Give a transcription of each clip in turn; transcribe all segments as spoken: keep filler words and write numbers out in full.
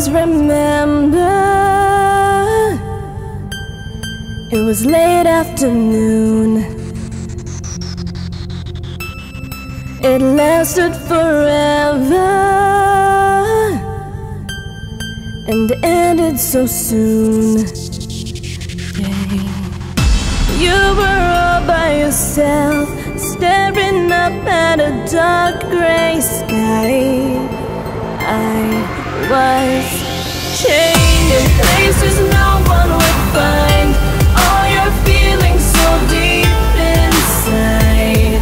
always remember. It was late afternoon. It lasted forever and ended so soon. Yeah. You were all by yourself, staring up at a dark gray sky. I was chained in places no one would find. All your feelings so deep inside.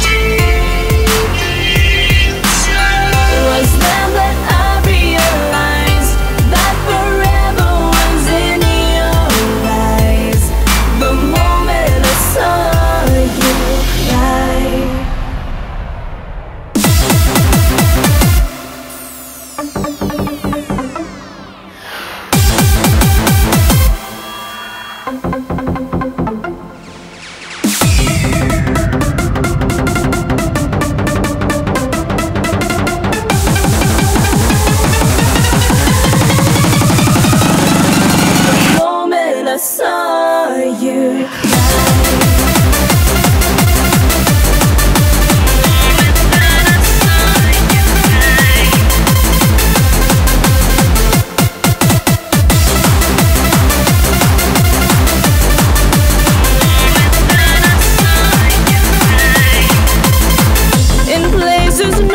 It was then that I realized that forever was in your eyes. The moment I saw you cry. I saw you in places